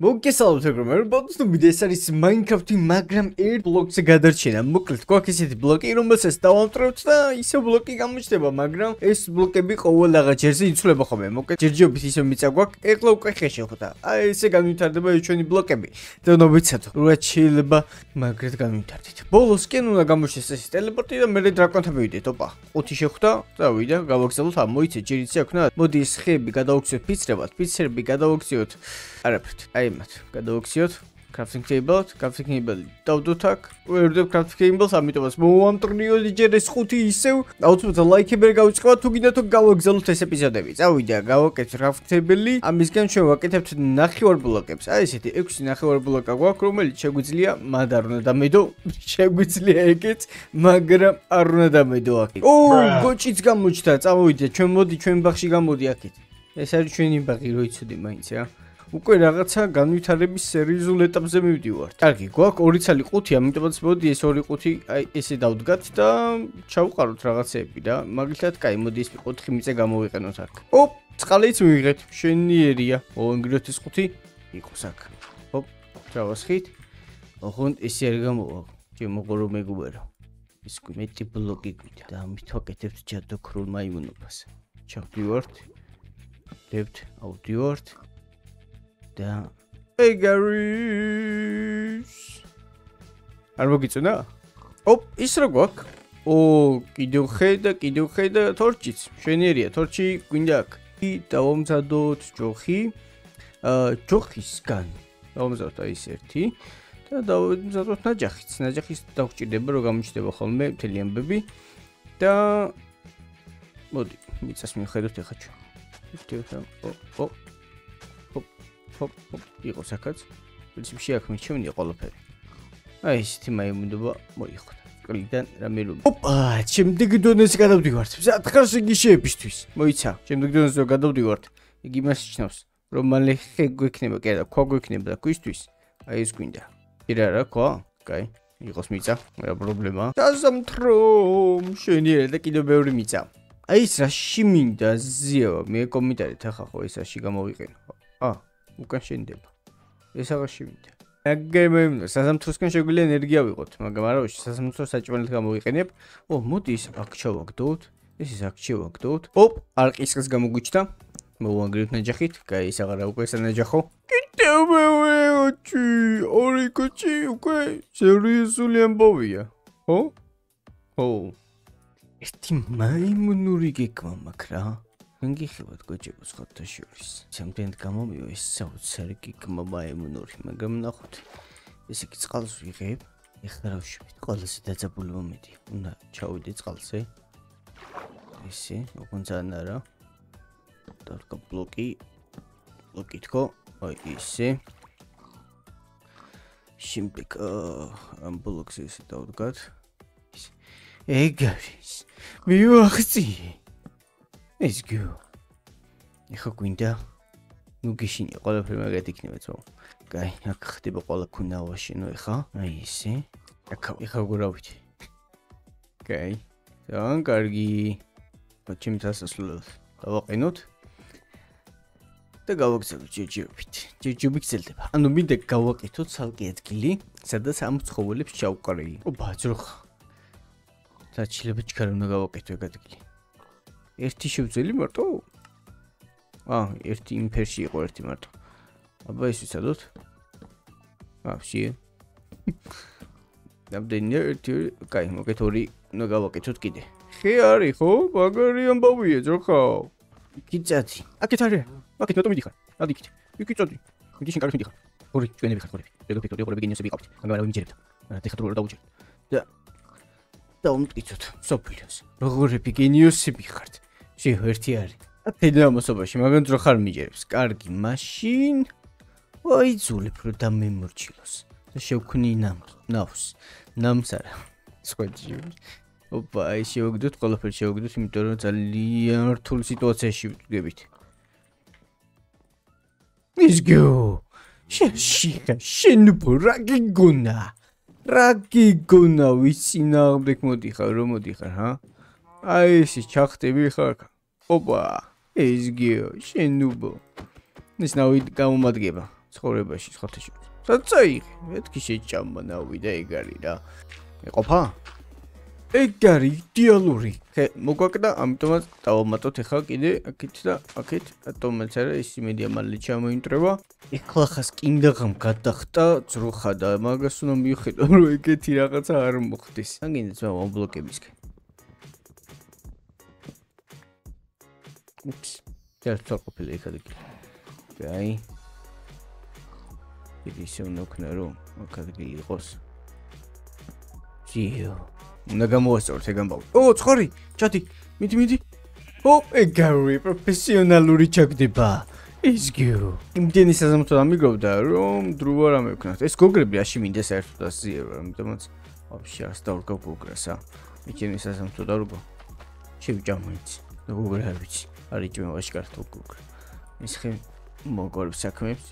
მოგესალმებით ეგრომერ, ბოდნები ეს არის Minecraft-ი, მაგრამ ერთ ბლოკზე გადარჩენა. მოკლედ, გვაქვს ესეთი ბლოკი, რომელსაც დავამტვრევთ და ისე ბლოკი გამოჩნდება, მაგრამ ეს ბლოკები ყოველ რაღაცერზე იცვლება ხოლმე. მოკლედ, ჯერჯერობით ისე მიწა გვაქვს, ეხლა უკვე ხეში ხვდა. აი ესე განვითარდება ჩვენი ბლოკები. და ნოვიცადო, რა შეიძლება მაგრად განვითარდეთ. ბოლოსკენ უნდა გამოჩნდეს ეს ტელეპორტი და მე დრაკონთან მივიდეთ, ოპა. 5 შეხვდა, წავიდა, გავაგზავნოთ, მოიცე, ჯერიც აქვს, მოდი ეს ხეები გადავაქციოთ ფიცრებად, ფიცრები გადავაქციოთ. არაფერთ. აი მათ გადავაქციოთ crafting table, crafting table დავდოთ აქ. ვერდებ crafting table-ს, ამიტომაც მოვამტრიოთ ჯერ ეს 5 ისევ. აუცილებლად ლაიქები გავიწყოთ თუ გინდათ გავაგზავნოთ ეს ეპიზოდები. წავიდა, გავაკეთეთ crafting table-ი. ამისგან ჩვენ ვაკეთებთ ნახევარ ბლოკებს. აი ესეთი 6 ნახევარ ბლოკა გვაქვს, რომელიც შეგვიძლია მად არ უნდა დამედო. შეგვიძლია ეგეც, მაგრამ არ უნდა დამედო აქ. გოჭიც გამოჩნდა, წავიდა, ჩვენ მოდი ჩვენ ბაღში გამოდი აქეთ. ეს არის ჩვენი ბაღი, რო იცოდი მაინც რა. უკვე რაღაცა განვითარების სერიოზულ ეტაპზე მივდივართ. კარგი, გვაქვს 2 ცალი ყუთი, ამიტომაც მოდი ეს 2 ყუთი აი ესე დავდგათ და ჩავყაროთ რაღაცეები რა. მაგალითად, კაი, მოდი ეს 4 მიწა გამოვიყენოთ აქ. წყალიც მივიღეთ. შენიერია. ოღონდ ეს 5 იყოს აქ. ჩავასხით. ოღონდ ესე არ გამოვა. შემოღორო მეგუბარო. ის მეტი ბლოკი გვიდა და ამით ვაკეთებთ ჯადოქრულ მაიმუნობას. ჩავდივართ. დებთ, ავდივართ. და ეგარის არ მოგიწონა? ის რა გვაქვს? კიდევ ხე და თორჩიც. შვენიერია, თორჩი გვინდა აქ. დავამზადოთ ჯოხი. ჯოხისგან დავამზადოთ აი ეს ერთი და დავამზადოთ ნაჯახიც. ნაჯახის დავჭირდება, რომ გამოჩნდება ხოლმე მთელი ამბები და მოდი, მიწას მივხედოთ ახლა ჩვენ. იყოს აქაც. პრინციპში აქ მიჩვენია ყველაფერი. აი ესეთი მაიმუნობა მოიხდა. კლიდან რამე რომ. შემდეგი დონეზე გადავდივართ. სათხარ შეგიშეებისთვის. მოიცა. შემდეგი დონეზე გადავდივართ. იგი მას ნიშნავს, რომ მალე ხე გვექნება, კი არა, ქვა გვექნება და ქვისთვის. აი ეს გვინდა. კი რა, ქვა? კაი. იყოს მიწა, რა პრობლემაა. საზამთრო, შენიერა და კიდევ ბევრი მიწა. აი ეს რაში მინდა ზიავა, მე კომენტარით ახლა ხო ეს რაში გამოვიყენო. უკან შენდება. ეს აღაში მინდა. აგემ საზამთროსკენ შეგვიძლია ენერგია ვიყოთ, მაგრამ არა საზამთროს საჭმელად გამოვიყენებ. მოდი ის აქ ჩავაგდოთ. ეს აქ ჩავაგდოთ. არყისხს გამოგვიჩნდა. მოვანგრევთ ნაჯახით. კაი, ეს აღარა უკვე სანაჯახო. კიდევ მეორე ოჩი, ორი კოჩი უკვე სერიოზული ამბავია. ერთი მაიმუნური გეკმა მაქვს რა. გიხევათ გოჭებს ხოთა შორის. სამდენად გამომივა ეს საოცარი გიგმა მაიმუნური, მაგრამ ნახოთ. ესე კი წყალს ვიღებ. ეხლა რა ვშვით? ყველაზე დაძაბული მომენტია. უნდა ჩავიდე წყალზე. ესე, ოღონდ ძალიან არა. დავდგა ბლოკი თქო. აი ესე. შემდეგ ამ ბლოკს ესე დავდგათ. ეგ არის. მივახციე. ეს გიო. ეხა გვინდა. გიშინია ყველაფერი მაგათ იქნება თო. კაი, აქ ხდება ყველა ქუნა ვაშენო ეხა. აი ესე. ეხა გურავით. კაი. ძალიან კარგი. ჩემ დასასრულად დავაყენოთ. და გავაგზავნოთ ჯერჯერობით. ჯერჯერობით გრძელდება. ანუ მინდა გავაკეთოთ ცალკე ადგილი, სადაც ამ ცხოველებს ჩავყრეი. ბაძროხა. საჩილება ჩქარა უნდა გავაკეთო ეგ ადგილი. ერთი შევძელი მარტო? ერთი იმფერში იყო ერთი მარტო. აბა ეს ვიცადოთ? ვაფშე. ნამდვილი ერთი, კაი, მოგეთ ორი უნდა გავაკეთოთ კიდე. ხე არის ხო? მაგარი ამბავია ძროხა. კიცათი. აქეთ არის. აქეთ ნატო მიდიხარ. ადიქით. კიცათი. მიდი შენ კარგი მიდიხარ. ორი ჩვენები ხარ ხორები. რეგოფექტორი ხორები გენიოსები ყავთ. მაგრამ არა ვიმჯერებთ. ეხლა თუ რა დაუჭერ. და უმტკიცოთ სოფლიოს. როგორები გენიოსები ხართ? ერთი არის. ათედა ამასობაში, მაგრამ ძრო ხარ მიჯერებს. კარგი, მაშინ ვაიძულებ რომ დამემორჩილოს. და შევქნი ნავს. ნამს არა. სხვაჯი. აი შევგდოთ, ყველაფერი შევგდოთ, იმიტომ რომ ძალიან რთული სიტუაციაში ვდგებით. ის გო. შენ რა გიგონა ვისინააღმდეგ მოდიხარ, რომ მოდიხარ, ჰა? აი ეს ჩახტები ხარ. ეს გიო, შენ ნუბო. ის ნავი გამომადგება. ცხოვრებაში სხვათა შორის. სადაც აიღე, მეთქი შეჭამა ნავი და ეგ არის რა. ეყოფა? ეგ არის იდეალური. მოგვაკდა, ამიტომაც დავამატოთ ახლა კიდე აქეთ და აქეთ. რატომაც არა ის იმედია მალე ჩამოიმტრება. ეხლა ხას კიდაღამ გადახტა ძროხა და მაგას უნდა მიხედო რომ ეგეთი რაღაცა არ მოხდეს. აგინდა ძმა მომბლოკებისკენ. უps. Teraz ყოფილი იქ ადგილი. აი. ისე უნდა ვქნა რომ აქ ადგილი იყოს. ჯიო. უნდა გამოვასწოროთ ეგ ამბავი. ო, ცხორი, ჩათი, მიდი. ო, ეგ არის პროფესიონალური ჩაგდება. ის გიო. იმდენი საზამთროდ ამიგროვდა რომ დრო არ ამევქნათ. ეს გოგრები აში მინდა საერთოდ ასიება, ამიტომაც ვაფშე არს დავრგავ გოგრასა. იმდენი საზამთროდ არგო. შევჭამოიც. და გოგრა არ ვიცი. არის ჭმევაში კარტო გოგრა. ის ხე მოგორებს საქმეებს.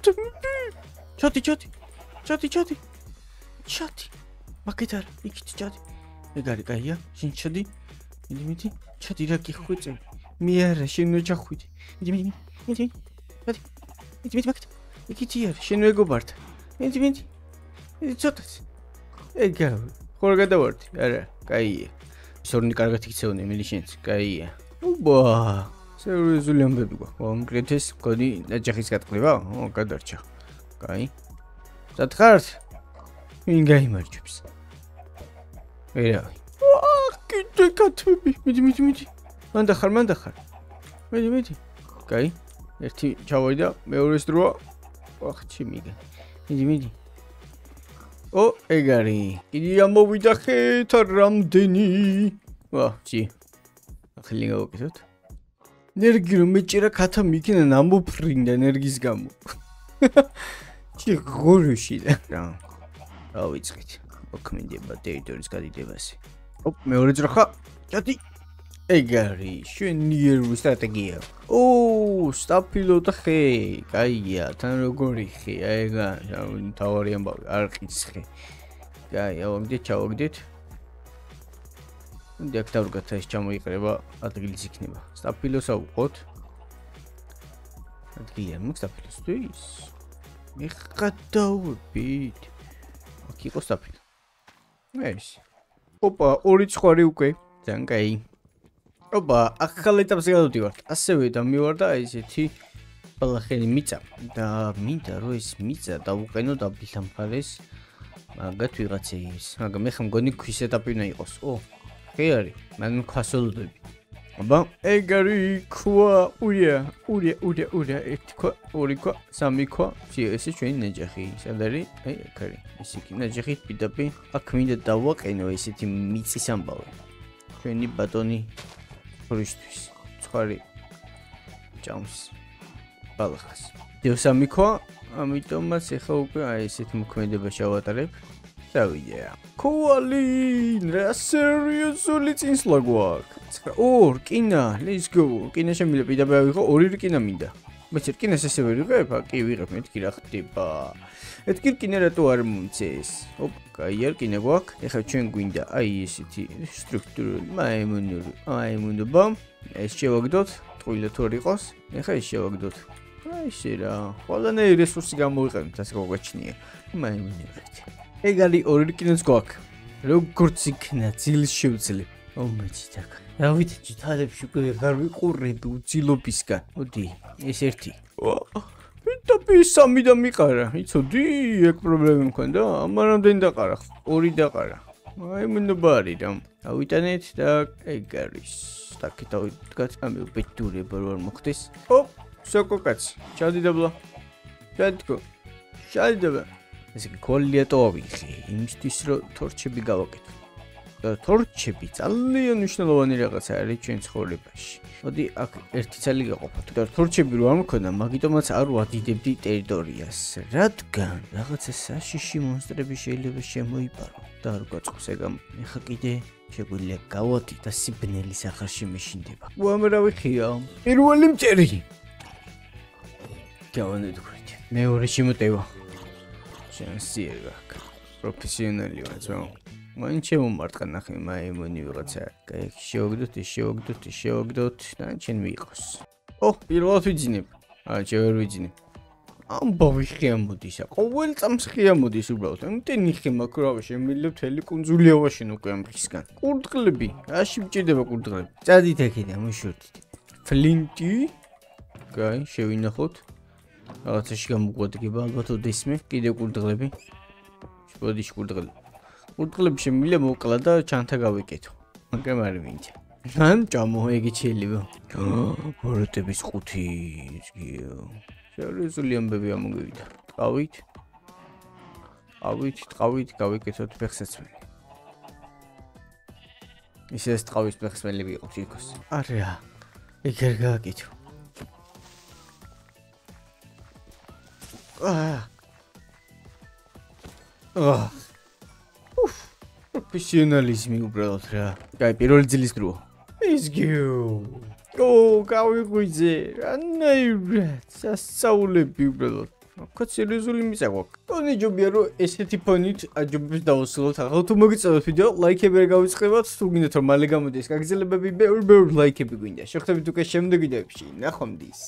ჩათი. მაგეთ არა, იქით ჩათი. ეგ არის კაია, შენ ჩადი. მიდი. ჩათი რა გიხვიწე. მე არა, შენ ნუ ჩახვიდე. მიდი. მიდი მაგეთ. იქით არა, შენ მეგობართ. მიდი. ცოტაც. ეგ არა, ხوار გადავარდი. არა, კაია. სორნი კარგად იქცევნე მილიშენც, კაია. უბა. სერიოზული ამბები გვა. კონკრეტეს კოდი ნაჯახის გატყლება? ო, გადარჩა. კაი. სათხართ? ვინ გაიმარჯვებს? ვერავი. კიდე კათები. მიდი. მან დახარ. მიდი. კაი. ერთი ჩავარდა, მეორეს დროა. ვახჩი მიგე. მიდი. ო, ეგ არის. კიდე ამოვიდა ხეთ რამდენი. ჭი. ახალი გავაკეთოთ. ენერგი რომ მეჭირა ქათა მიქენა ნამოფრინდა ენერგიის გამო. ჭი ღორუში და რა. ავიწყეთ. მოქმედება ტერიტორიის გადიდებაზე. ოპ, მეორე ძროხა. ჩათი. ეგ არის შვენიერული სტრატეგია. ო, სტაფილოთ ხე. კაია, თან როგორი ხე. აიგა, თავარი ამბავი, არ ყიც ხე. კაი, ჩავაგდეთ. დიახ, დავდგათ ეს ჩამოიყრება, ადგილიც იქნება. სტაფილოს ავყოთ. ადგილი არ მაქვს სტაფილოსთვის. მიხადავებით. აქ იყო სტაფილო. ეს. ოპა, ორი ცხარი უკვე. ძალიან კაი. ოპა, ახალ ეტაპზე გადავდივართ. ასევე დამივარდა ესეთი ბალახელი მიწა და მინდა რომ ეს მიწა დავუყენო დაბილ მხარეს. მაგათ ვიღაცეებს. მაგრამ მე ხომ მგონი ქვის ეტაპი უნდა იყოს. ო, ხე არის. მან ქვასოლდები. აბა, ეგ არის ქვა, ურია, ერთი ქვა, ორი ქვა, სამი ქვა. ესე ჩვენი ნაჯახი. სად არის? აი, აქ არის. ესე კი ნაჯახით პიდაპი. აქ მინდა დავაყენო ესეთი მიწის ამბავი. ჩვენი ბატონი ხურისტვის. ცხარი ჭამს ბალახას. სამი ქვა, ამიტომაც ეხა უკვე აი ესეთ მოქმედება შევატარებ. დავიდე. კოალი, რა სერიოზული წინსვლა გვაქვს. ორ რკინა, let's go. რკინა შემიძლია პიდაპი ავიღო, ორი რკინა მინდა. მეც რკინას ესე ვერ ვიღებ? კი ვიღებ, მეთქი რა ხდება. მეთქი რკინა რატო არ მომწეს? ოპ, კაი, რკინა გვაქვს. ეხლა ჩვენ გვინდა აი ესეთი სტრუქტურული მაიმუნობა. ეს შევაგდოთ, ტყუილად თუ არ იყოს. ეხლა ეს შევაგდოთ. აი ესე რა. ყველანაირი რესურსი გამოვიყენებთ, ასე გვაჩნია. მაიმუნებთ. ეგ არის ორი რკინაც გვაქვს. როგორც იქნა ძილს შევძლებ. ომეცი თაკ. დავით თალებში უკვე აღარ ვიყურები უძილობისგან. მოდი, ეს ერთი. პიდაპი სამი და მიყარა. იცოდი, ეგ პრობლემა მქონდა. ამარამდენ დაყარა. ორი დაყარა. აი მენობა არის რა. ავიტანეთ და ეგ არის. დაკეთავთ ამე ბედურება რო არ მოხდეს. ო, სოკოკაც. ჩადიდაბლა. ჩადიდაბლა. ესე იგი კოლიატო ავიღე. იმისთვის რომ თორჩები გავაკეთო. თორჩები ძალიან მნიშვნელოვანი რაღაცა არის ჩვენ ცხოვრებაში. მოდი აქ ერთი ცალი გაყოფოთ. და თორჩები რო არ მქონდა, მაგიტომაც არ ვადიდებდი ტერიტორიას. რადგან რაღაცა საშიში მონსტრები შეიძლება შემოიპარო და არ გაწყოს ეგამ. ეხა კიდე შეგვიძლია გავოდი და სიბნელი სახარში მეშინდება. უამრავი ხია. პირველი მტერი. გავანედქვრით. მეორე შემოტევა. შანსია აქვს. პროფესიონალი ვარ ძმა. მან შემომარტყა ნახე მაიმუნი ვიღაცა. კაი, შევაგდოთ და ჩვენ მიიღოს. ო, პირველად ვიძინებ. ჩვენ ვერ ვიძინებ. ამბავი ხია მოდის, ყოველ წამს ხია მოდის უბრალოდ. ამიტენი ხი მაქვს რა შემიძლია მთელი კუნძული ავაშენო უკვე ამ ხისგან. კურდღლები, აში მჭირდება კურდღლები. წადით აქედან, მოშორდით. ფლინტი. კაი, შევინახოთ. რაღაცაში გამოგვადგება ალბათ ოდესმე, კიდე კურდღლები. შევადი კურდღლები. კურდღლები შემიძლია მოკლა და ჩანთა გავიკეთო. მაგრამ არ მინდა. ან ჭამო ეგ შეიძლება. ვოროტების 5 ისგიო. სერიოზული ამბები ამოგივიდა. ტყავით, გავიკეთოთ ფეხსაცმელი. ისე ტყავის ფეხსაცმელი ვიყოთ იქოს. არა. ეგ არ გააკეთო. პროფესიონალიზმი უბრალოდ რა. კაი, პირველი ძილის დროა. ისგიო. გავიღვიძე, რანაირად, სასწაულები უბრალოდ. აქაც სერიოზული მიწა გვაქვს. ტონი ჯობია რომ ესეთი ფონით აჯობებს დავუსრულოთ. ახლა თუ მოგიწევთ ვიდეო, ლაიქები არ გავიწყებოთ, თუ გინდათ რომ მალე გამოდეს გაგრძელებები, ბევრი ლაიქები გვინდა. შევხვდებით უკვე შემდეგ ვიდეოებში. ნახვამდის.